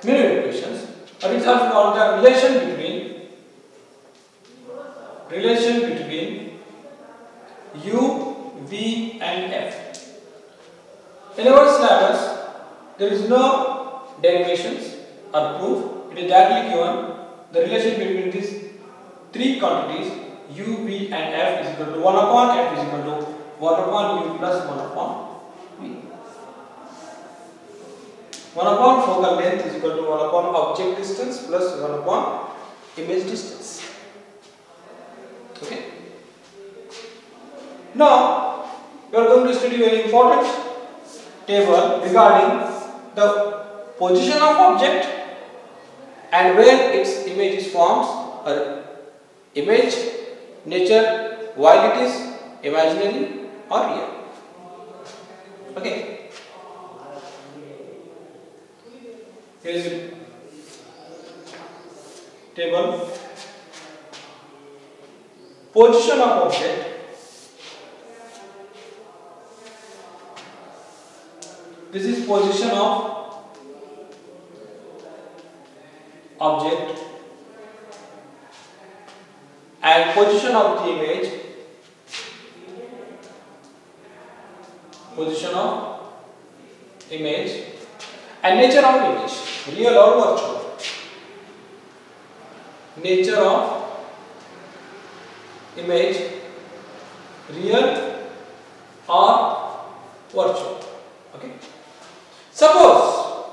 many equations, but it's also called the relation between U, V and F. In our syllabus, there is no derivations or proof. It is directly given the relation between these three quantities U, V and F is equal to 1 upon F is equal to 1 upon U plus 1 upon V. 1 upon focal length is equal to 1 upon object distance plus 1 upon image distance. Okay. Now, we are going to study a very important table regarding the position of object and where its image is formed, or image nature while it is imaginary or real. Okay. Here is a table. Position of object. This is position of object and position of the image. Position of image and nature of image, real or virtual. Nature of image, real or virtual. Okay. Suppose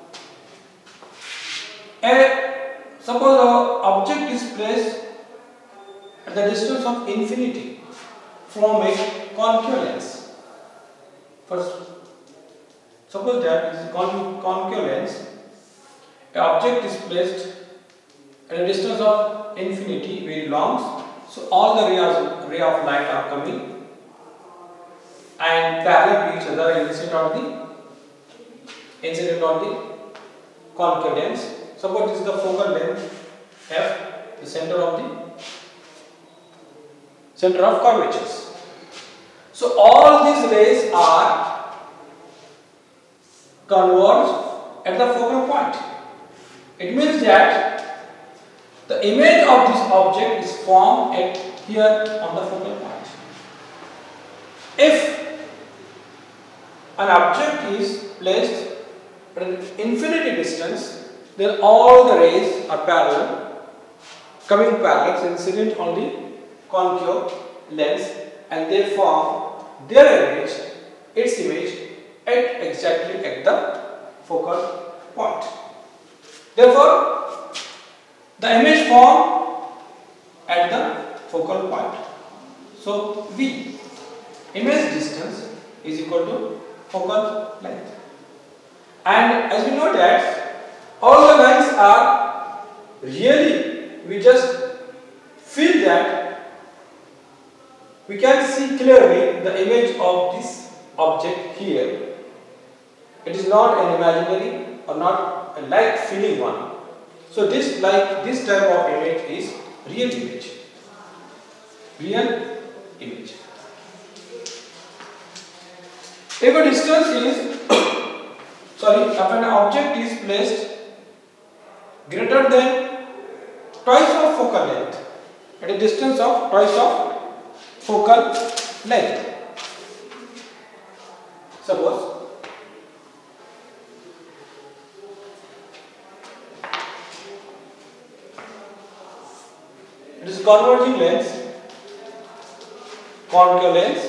the object is placed at the distance of infinity from a concave lens. First, suppose that this is concave lens. An object is placed at a distance of infinity, very long. So all the ray of light are coming and parallel to each other incident on the concave lens. Suppose this is the focal length F, the center of curvatures. So all these rays are converged at the focal point. It means that the image of this object is formed at here on the focal point. If an object is placed at an infinity distance, then all the rays are coming parallel, incident on the concave lens, and they form their image, its image, exactly at the focal point. Therefore, the image formed at the focal point. So V, image distance, is equal to focal length. And as we know that all the lines are really, we just feel that we can see clearly the image of this object here. It is not an imaginary or not a like feeling one. So this type of image is real image. Real image. If a distance is if an object is placed greater than twice of focal length, at a distance of twice of focal length. Suppose it is converging lens, concave lens,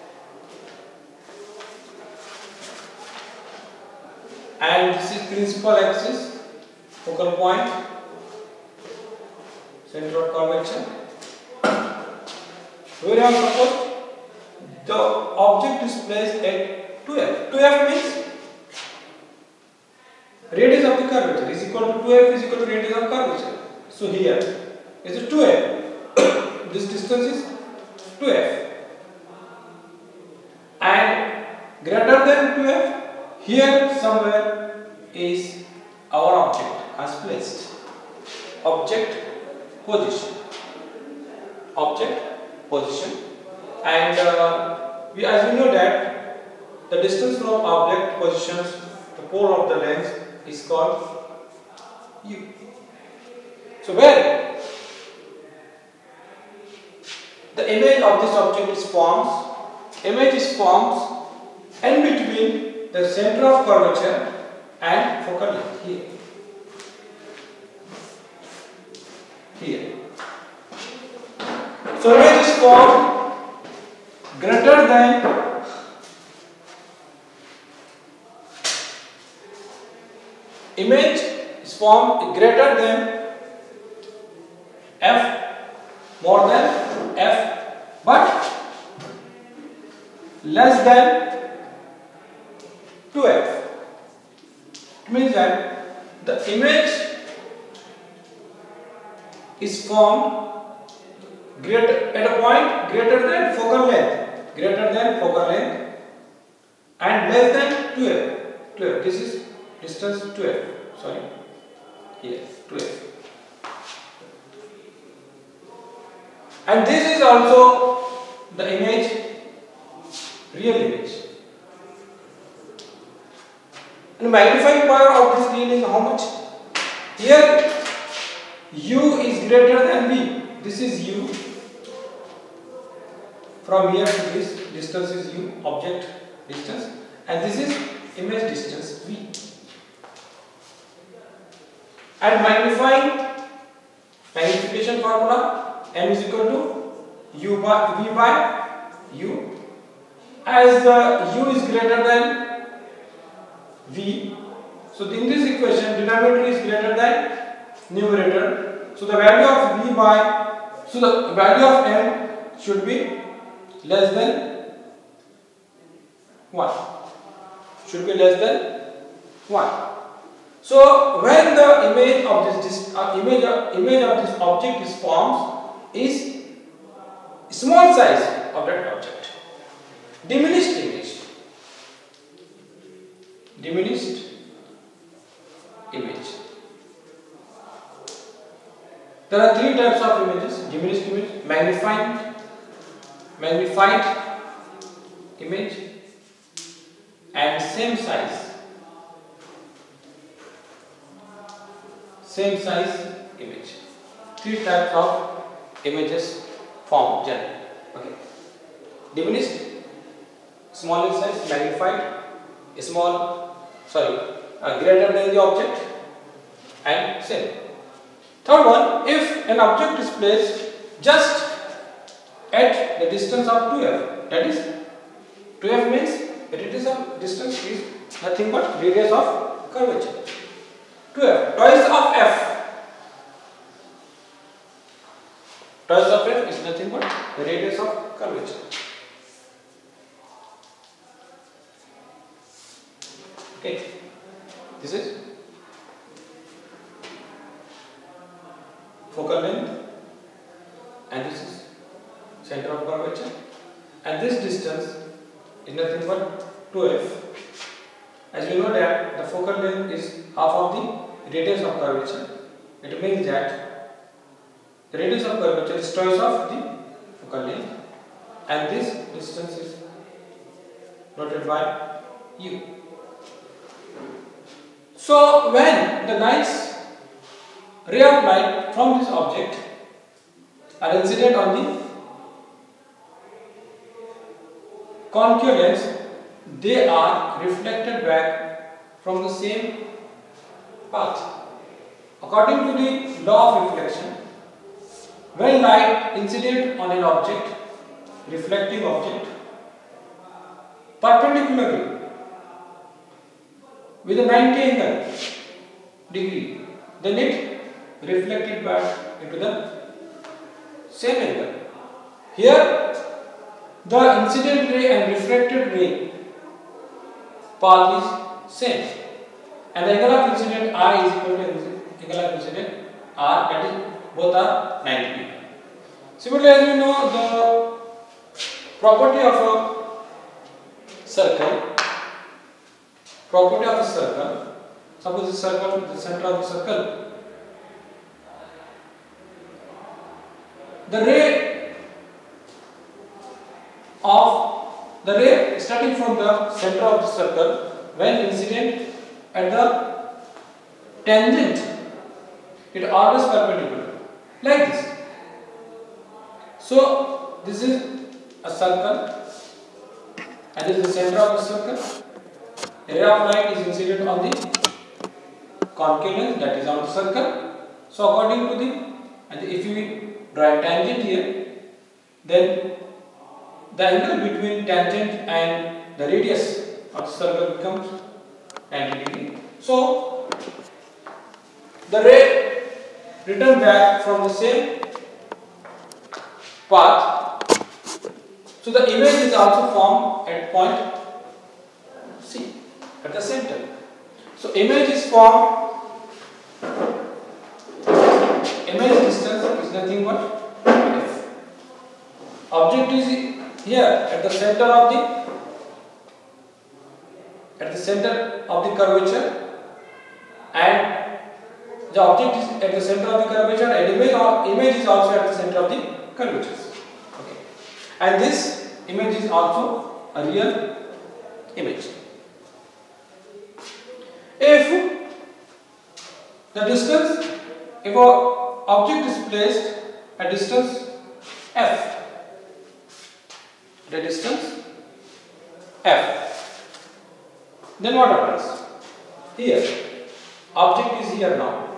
and this is principal axis, focal point, center of curvature. Where I suppose the object is placed at 2f. 2f means radius of the curvature is equal to 2f is equal to radius of curvature. So here is it 2f. This distance is 2f, and greater than 2f. Here somewhere is our object has placed. Object position. And as we know that the distance from object positions the pole of the lens is called u. So where the image of this object is formed, image is formed in between the center of curvature and focal length here. Here. So image is formed greater than image is formed greater than f, more than f, but less than 2f. It means that the image is formed at a point greater than focal length, and less than 2f. This is distance 2f. Sorry, here 2f. And this is also the image, real image. And magnifying power of this real is how much? Here u is greater than v. This is u. From here to this distance is u, object distance, and this is image distance v. And magnification formula, m is equal to v by u. As the u is greater than v, so in this equation denominator is greater than numerator. So the value of the value of m should be less than 1. Should be less than 1. So when the image of this image of this object is formed, is small size of that object, diminished image. There are three types of images: diminished image, magnified image, and same size image. Three types of images formed generally. Okay. Diminished, small in size; magnified, greater than the object, and same. Third one, if an object is placed just at the distance of 2f, that is 2f means the radius of distance is nothing but radius of curvature. 2f, twice of f. Twice of f is nothing but the radius of curvature. Okay, this is focal length, and this is center of curvature, and this distance is nothing but 2f. As you know that the focal length is half of the radius of curvature, it means that the radius of curvature is twice of the focal length, and this distance is noted by u. So when the ray of light from this object are incident on the concave lens, they are reflected back from the same path. According to the law of reflection, when light incident on an object, reflecting object, perpendicularly with a 90 angle degree, then it reflected back into the same angle. Here the incident ray and refracted ray path is same, and the angle of incident I is equal to angle of incident R, that is both are 90 degree. Similarly, as we know the property of a circle, suppose this circle, the center of the circle, the ray starting from the center of the circle, when incident at the tangent It always perpendicular like this. So this is a circle and this is the center of the circle. A ray of light is incident on the concave lens, that is on the circle. So according to the, and if we draw a tangent here, then the angle between tangent and the radius of the circle becomes 90 degree. So the ray return back from the same path. So the image is also formed at point C, at the center. So image is formed, image distance is nothing but f. Object is here at the center of the curvature, and the object is at the center of the curvature, and image is also at the center of the curvatures. Okay. And this image is also a real image. If the distance, if an object is placed at distance f, the distance f, then what happens? Here, object is here now.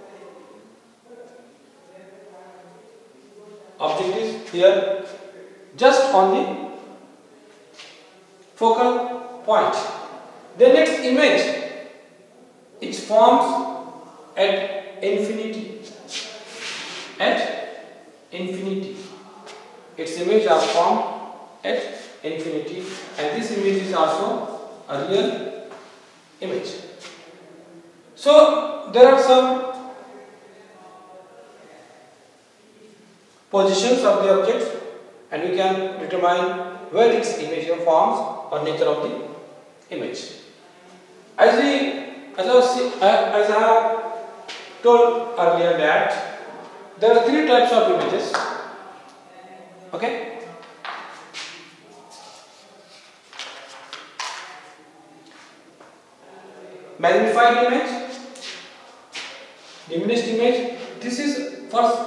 Object is here just on the focal point. The next image, it forms at infinity. At infinity. Its image are formed at infinity, and this image is also a real image. So there are some positions of the objects, and we can determine where its image forms or nature of the image. As I have told earlier that there are three types of images. Okay. Magnified image, diminished image. This is first.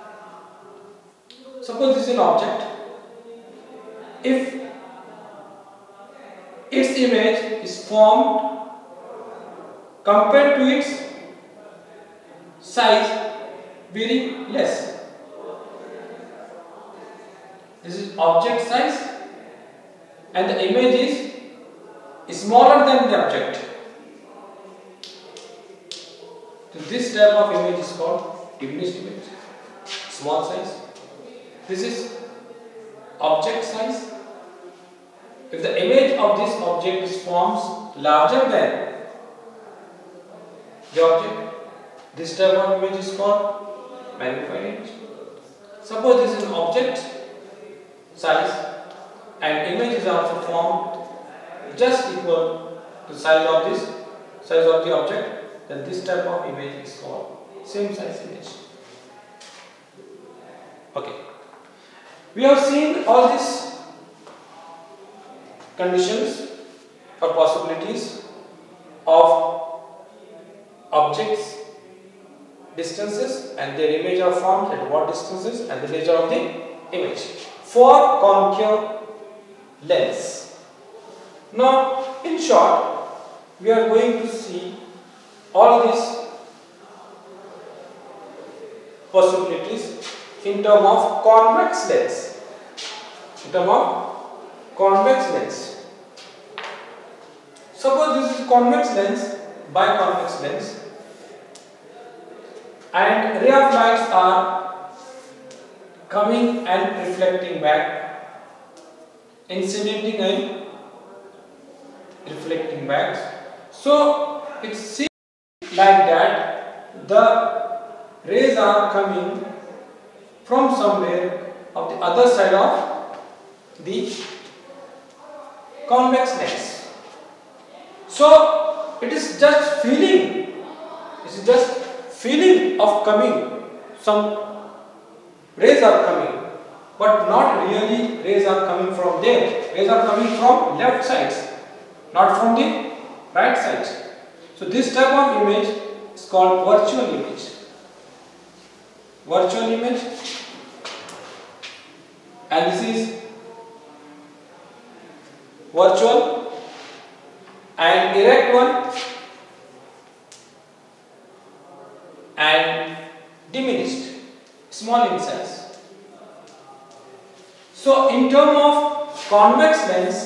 Suppose this is an object. If its image is formed compared to its size very less. This is object size and the image is smaller than the object. So this type of image is called diminished image, small size. This is object size. If the image of this object is forms larger than the object, this type of image is called magnified image. Suppose this is an object size and image is also formed just equal to size of the object, then this type of image is called same size image. Okay. We have seen all these conditions or possibilities of objects, distances, and their image are formed at what distances and the nature of the image for concave lens. Now, in short, we are going to see all these possibilities in terms of convex lens. In terms of convex lens. Suppose this is convex lens, biconvex lens, and ray of lights are coming and reflecting back, incidenting and reflecting back. So it seems like that the rays are coming from somewhere of the other side of the convex lens. So it is just feeling, of coming, some rays are coming, but not really rays are coming from there. Rays are coming from left sides, not from the right sides. So this type of image is called virtual image. virtual image, and this is virtual, and erect one, and diminished, small in size. So in terms of convex lens,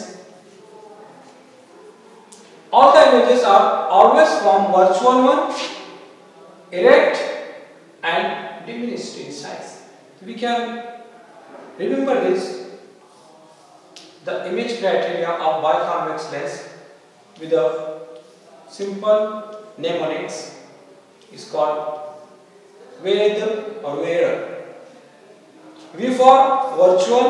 all the images are always from virtual one, erect, and diminished in size. We can remember this, the image criteria of biconvex lens with a simple mnemonics is called VED or VERA. V for virtual,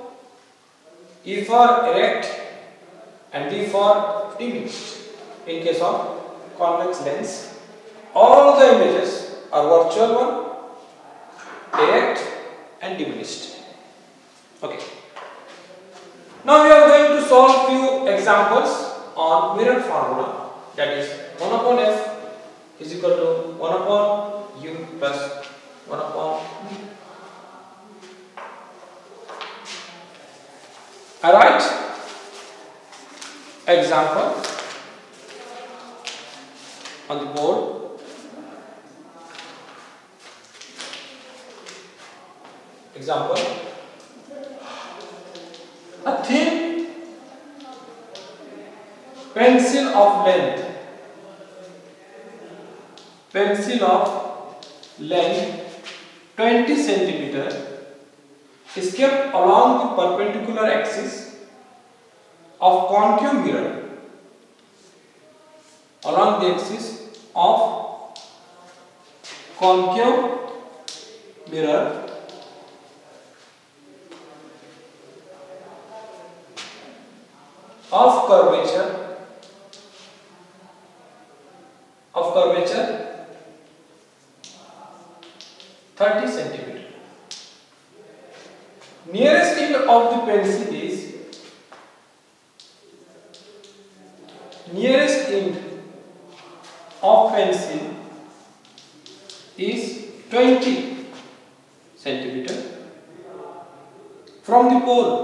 E for erect, and D for diminished. In case of convex lens, all the images are virtual one, erect, and diminished. Okay. Now we are going to solve few examples on mirror formula, that is 1 upon f is equal to 1 upon u plus 1 upon v. I write example on the board. Example: a thin pencil of length 20 centimeter is kept along the perpendicular axis of concave mirror, along the axis of concave mirror of curvature 30 centimeter. Nearest end of the pencil is 20 centimeter from the pole,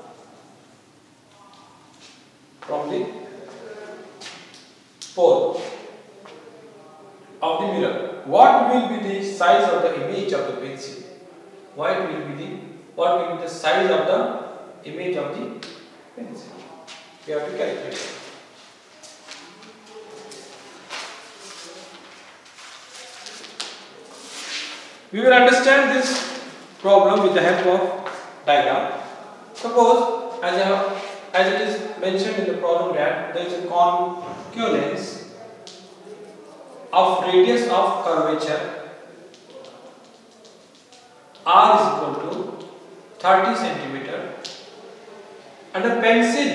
of the mirror. What will be the size of the image of the pencil? What will be the size of the image of the pencil? We have to calculate. We will understand this problem with the help of diagram. Suppose, as it is mentioned in the problem, that there is a concave lens of radius of curvature r is equal to 30 centimeter, and a pencil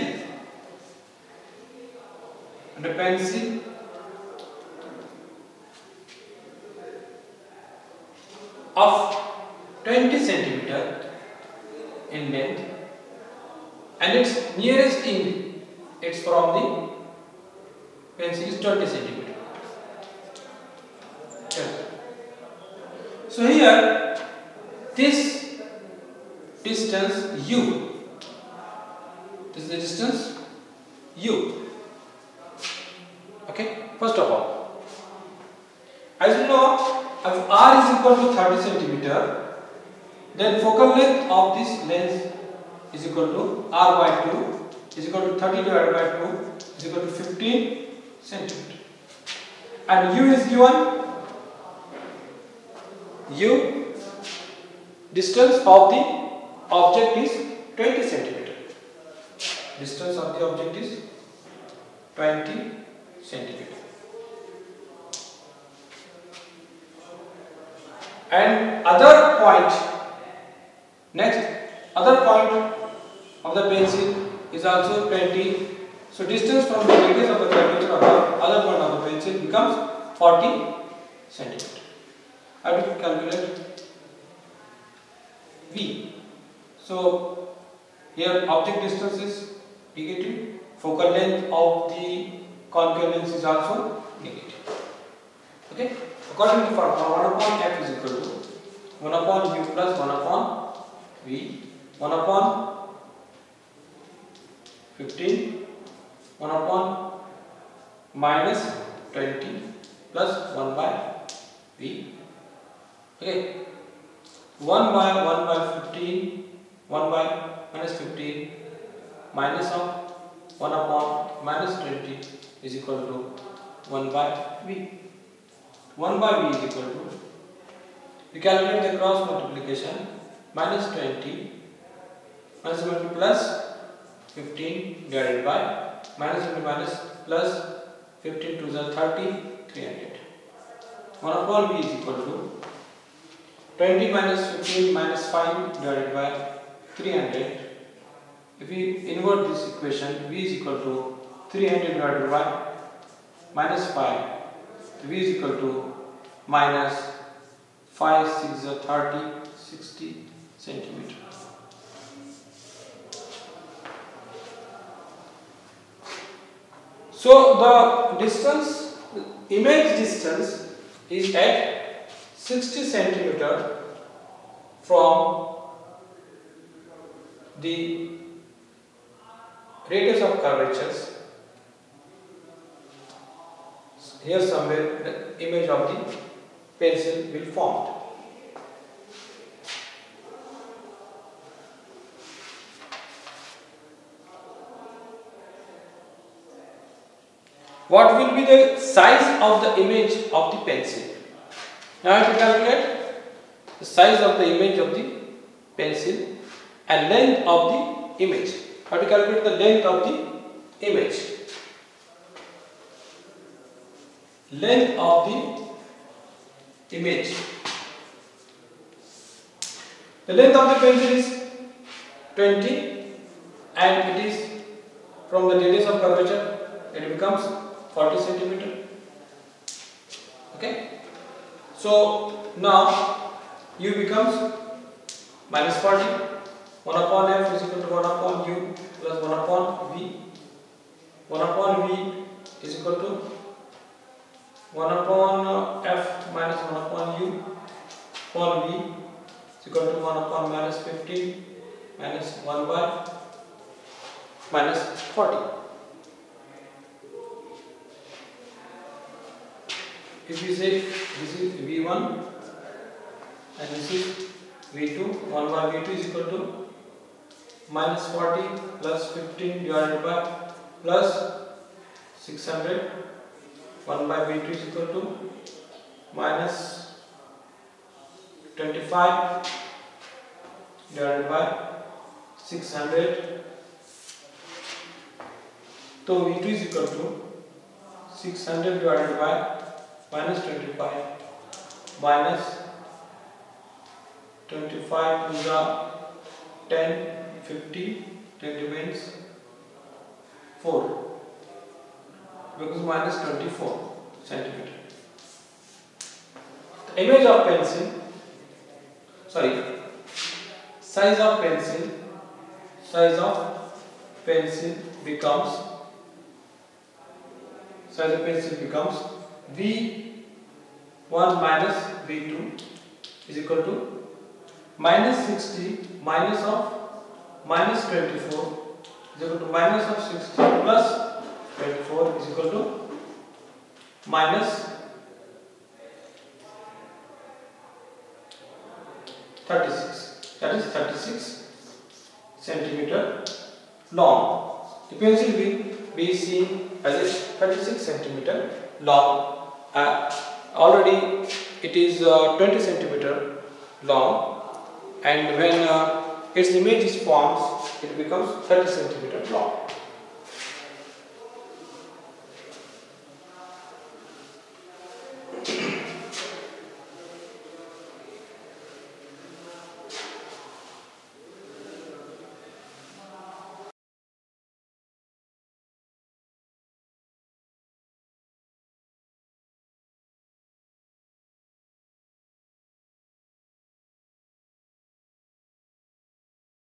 of 20 centimeter in length, and its nearest end, it's from the pencil is 20 centimeter. So here, this distance u, this is the distance u. Okay, first of all, as you know, if r is equal to 30 centimeter, then focal length of this lens is equal to r by 2 is equal to 30 divided by 2 is equal to 15 centimeter, and u is given. U, distance of the object is 20 centimeter. Distance of the object is 20 centimeter. And other point of the pencil is also 20. So distance from the radius of the curvature of the other point of the pencil becomes 40 centimeter. I will calculate V. So here object distance is negative, focal length of the concave lens is also negative. Okay, according to formula 1 upon f is equal to 1 upon u plus 1 upon v, 1 upon 15, 1 upon minus 20 plus 1 by v. Okay, 1 by 15, 1 by minus 15 minus of 1 upon minus 20 is equal to 1 by v. 1 by v is equal to, we calculate the cross multiplication, minus 20 minus 20 plus 15 divided by minus 20 minus plus 15 to the 30, 300. 1 upon v is equal to 20 minus 15 minus 5 divided by 300. If we invert this equation, v is equal to 300 divided by minus 5, v is equal to minus 5, 6 is 30, 60 centimeter. So the distance, image distance is at 60 centimeter from the radius of curvatures. Here somewhere the image of the pencil will form. What will be the size of the image of the pencil? Now I have to calculate the size of the image of the pencil and length of the image. How to calculate the length of the image? Length of the image. The length of the pencil is 20 and it is from the radius of curvature, it becomes 40 centimeter. Okay. So now u becomes minus 40. 1 upon f is equal to 1 upon u plus 1 upon v. 1 upon v is equal to 1 upon f minus 1 upon u upon v is equal to 1 upon minus 15 minus 1 by minus 40. If we say this is v1 and this is v2, 1 by v2 is equal to minus 40 plus 15 divided by plus 600. 1 by v2 is equal to minus 25 divided by 600. So v2 is equal to 600 divided by minus 25 minus 25 to the 10, 50, 10 remains 4, because minus 24 centimeter. The image of pencil, size of pencil becomes v1 minus v2 is equal to minus 60 minus of minus 24 is equal to minus of 60 plus 24 is equal to minus 36. That is 36 centimeter long. The pencil will be seen as a 36 centimeter long. Already it is 20 centimeter long, and when its image is formed, it becomes 30 centimeter long.